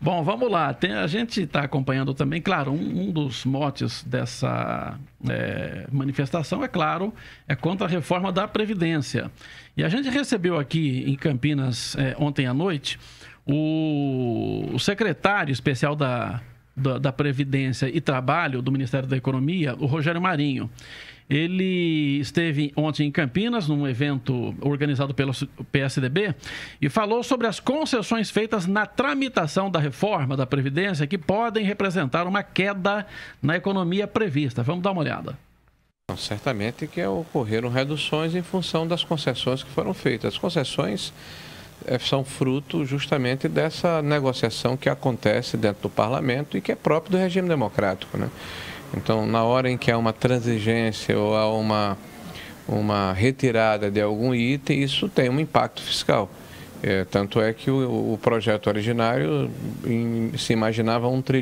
Bom, vamos lá. A gente está acompanhando também, claro, um dos motes dessa manifestação, é claro, é contra a reforma da Previdência. E a gente recebeu aqui em Campinas, ontem à noite, o secretário especial da Previdência e Trabalho do Ministério da Economia, o Rogério Marinho. Ele esteve ontem em Campinas, num evento organizado pelo PSDB, e falou sobre as concessões feitas na tramitação da reforma da Previdência que podem representar uma queda na economia prevista. Vamos dar uma olhada. Certamente que ocorreram reduções em função das concessões que foram feitas. As concessões são fruto justamente dessa negociação que acontece dentro do parlamento e que é próprio do regime democrático, né? Então, na hora em que há uma transigência ou há uma retirada de algum item, isso tem um impacto fiscal. Tanto é que o projeto originário se imaginava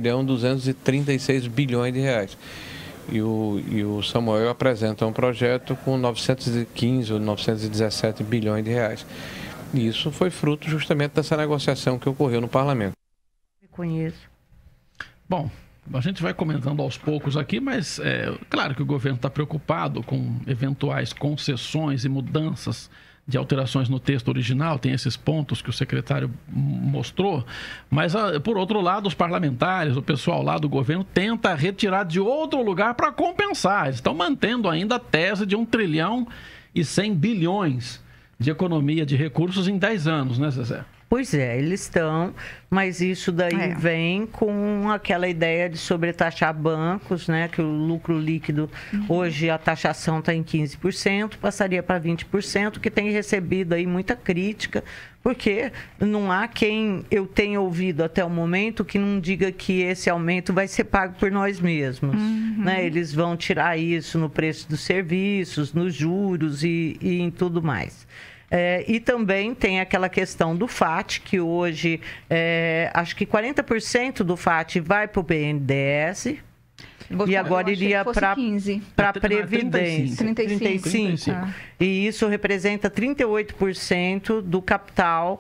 1.236 bilhões de reais. E o Samuel apresenta um projeto com 915 ou 917 bilhões de reais. E isso foi fruto justamente dessa negociação que ocorreu no parlamento. Conheço. Bom, a gente vai comentando aos poucos aqui, mas claro que o governo está preocupado com eventuais concessões e mudanças de alterações no texto original, tem esses pontos que o secretário mostrou, mas, por outro lado, os parlamentares, o pessoal lá do governo, tenta retirar de outro lugar para compensar. Eles estão mantendo ainda a tese de 1.100 bilhões de economia de recursos em 10 anos, né, Zezé? Pois é, eles estão, mas isso daí vem com aquela ideia de sobretaxar bancos, né? Que o lucro líquido, hoje a taxação está em 15%, passaria para 20%, que tem recebido aí muita crítica, porque não há quem eu tenha ouvido até o momento que não diga que esse aumento vai ser pago por nós mesmos. Né? Eles vão tirar isso no preço dos serviços, nos juros e em tudo mais. E também tem aquela questão do FAT, que hoje acho que 40% do FAT vai para o BNDES e agora iria para a Previdência. 35. E isso representa 38% do capital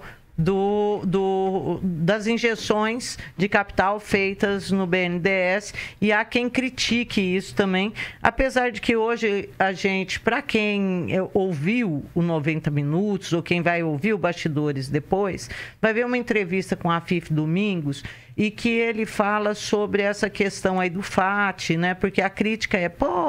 das injeções de capital feitas no BNDES, e há quem critique isso também, apesar de que hoje a gente, para quem ouviu o 90 Minutos, ou quem vai ouvir o Bastidores depois, vai ver uma entrevista com a Afif Domingos, e que ele fala sobre essa questão aí do FAT, né? Porque a crítica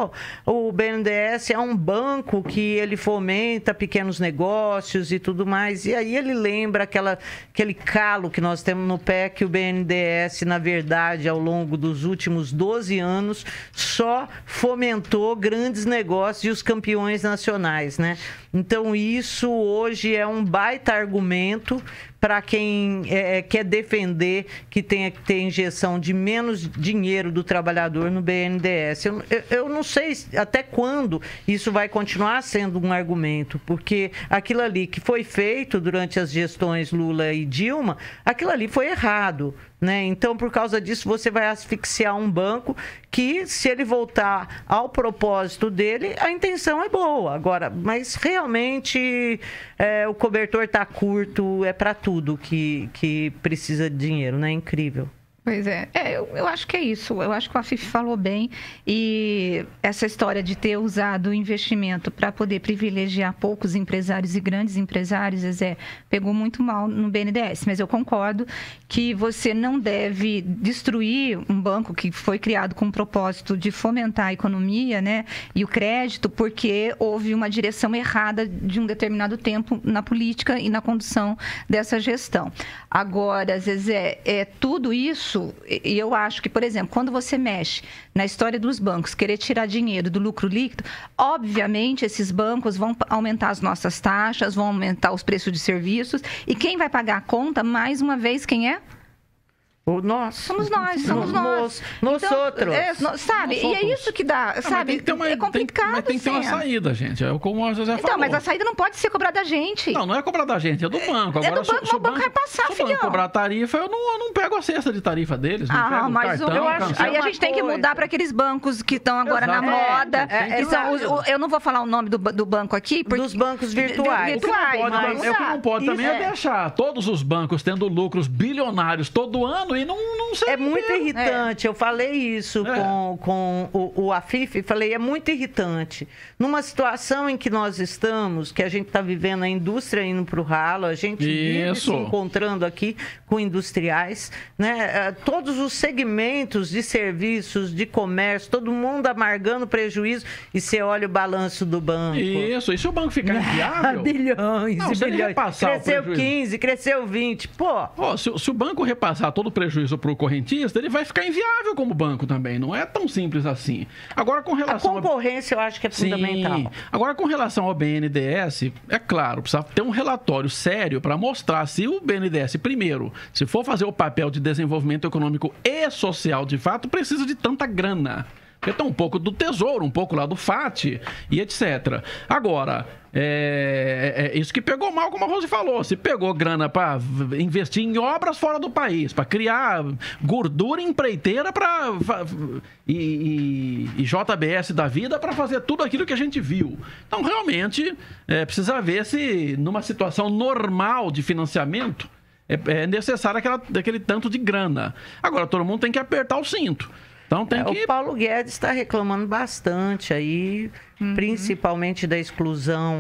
o BNDES é um banco que ele fomenta pequenos negócios e tudo mais, e aí ele lembra aquele calo que nós temos no pé, que o BNDES, na verdade, ao longo dos últimos 12 anos, só fomentou grandes negócios e os campeões nacionais, né? Então, isso hoje é um baita argumento para quem quer defender que tenha que ter injeção de menos dinheiro do trabalhador no BNDES. Eu não sei até quando isso vai continuar sendo um argumento, porque aquilo ali que foi feito durante as gestões Lula e Dilma, aquilo ali foi errado. Né? Então, por causa disso, você vai asfixiar um banco que, se ele voltar ao propósito dele, a intenção é boa. Agora, mas realmente o cobertor está curto, para tudo que precisa de dinheiro, né? Incrível. Pois é, eu acho que é isso. Eu acho que o Afif falou bem, e essa história de ter usado o investimento para poder privilegiar poucos empresários e grandes empresários, pegou muito mal no BNDES. Mas eu concordo que você não deve destruir um banco que foi criado com o propósito de fomentar a economia, né, e o crédito, porque houve uma direção errada de um determinado tempo na política e na condução dessa gestão. Agora, Zezé, tudo isso, e eu acho que, por exemplo, quando você mexe na história dos bancos, querer tirar dinheiro do lucro líquido, obviamente esses bancos vão aumentar as nossas taxas, vão aumentar os preços de serviços, e quem vai pagar a conta, mais uma vez, quem é? Nós. Somos nós. Nós outros. Sabe? E é isso que dá, sabe? É complicado. Mas tem que ter uma saída, gente. É como a José falou. Então, mas a saída não pode ser cobrada da gente. Não é cobrada da gente, é do banco. Agora, do banco, mas o banco vai passar, filhão. Se o banco cobrar tarifa, eu não pego a cesta de tarifa deles. Não pego mas cartão, eu acho. Aí a gente tem que mudar para aqueles bancos que estão agora na moda. Eu não vou falar o nome do banco aqui. Dos bancos virtuais. O que não pode também é deixar todos os bancos tendo lucros bilionários todo ano e não sei. É muito irritante. Eu falei isso com o Afif, falei, é muito irritante. Numa situação em que nós estamos, que a gente está vivendo a indústria indo para o ralo, a gente vive se encontrando aqui com industriais, né? Todos os segmentos de serviços, de comércio, todo mundo amargando prejuízo, e você olha o balanço do banco. Isso, e se o banco ficar inviável? Bilhões não, e bilhões. Cresceu 15, cresceu 20. Se o banco repassar todo o prejuízo para o correntista, ele vai ficar inviável como banco também. Não é tão simples assim. Agora, com relação a concorrência, eu acho que é fundamental. Agora, com relação ao BNDES, é claro, precisa ter um relatório sério para mostrar se o BNDES, primeiro, se for fazer o papel de desenvolvimento econômico e social de fato, precisa de tanta grana. Porque tem um pouco do Tesouro, um pouco lá do FAT e etc. Agora, isso que pegou mal, como a Rose falou. Se pegou grana para investir em obras fora do país, para criar gordura empreiteira e JBS da vida para fazer tudo aquilo que a gente viu. Então, realmente, precisa ver se numa situação normal de financiamento é necessário aquele tanto de grana. Agora, todo mundo tem que apertar o cinto. Então, o Paulo Guedes está reclamando bastante aí, principalmente da exclusão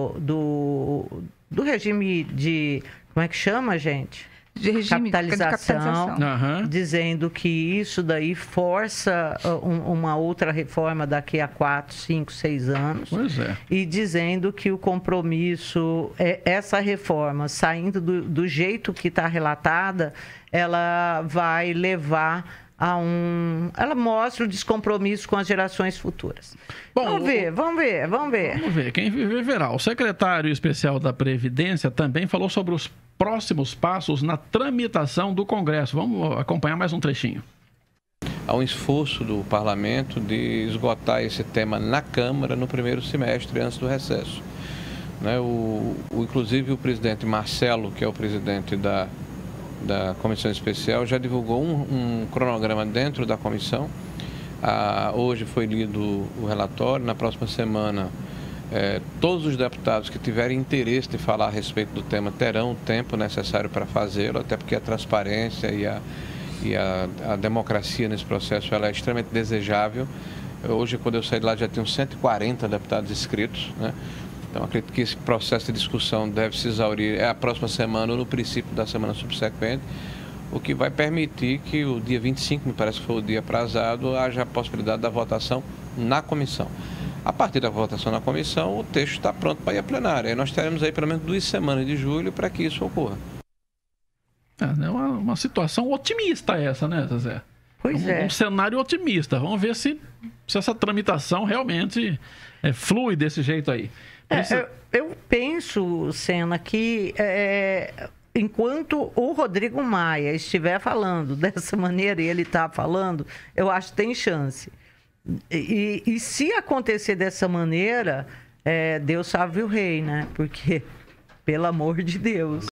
do regime de... Como é que chama, gente? De regime capitalização. Dizendo que isso daí força uma outra reforma daqui a 4, 5, 6 anos. Pois é. E dizendo que o compromisso, essa reforma, saindo do jeito que está relatada, ela vai levar ela mostra o descompromisso com as gerações futuras. Bom, vamos ver. Vamos ver, quem viver verá. O secretário especial da Previdência também falou sobre os próximos passos na tramitação do Congresso. Vamos acompanhar mais um trechinho. Há um esforço do Parlamento de esgotar esse tema na Câmara no primeiro semestre, antes do recesso. Né? Inclusive o presidente Marcelo, que é o presidente da Comissão Especial, já divulgou um cronograma dentro da comissão. Hoje foi lido o relatório. Na próxima semana, todos os deputados que tiverem interesse de falar a respeito do tema terão o tempo necessário para fazê-lo, até porque a transparência e a democracia nesse processo ela é extremamente desejável. Hoje, quando eu saí de lá, já tinham 140 deputados inscritos, né? Então, acredito que esse processo de discussão deve se exaurir a próxima semana ou no princípio da semana subsequente, o que vai permitir que o dia 25, me parece que foi o dia aprazado, haja a possibilidade da votação na comissão. A partir da votação na comissão, o texto está pronto para ir à plenária. E nós teremos aí pelo menos 2 semanas de julho para que isso ocorra. É uma situação otimista essa, né, Zezé? Pois é. Um cenário otimista. Vamos ver se essa tramitação realmente flui desse jeito aí. Eu penso, Sena, que enquanto o Rodrigo Maia estiver falando dessa maneira e ele está falando, eu acho que tem chance. E se acontecer dessa maneira, Deus salve o rei, né? Porque, pelo amor de Deus.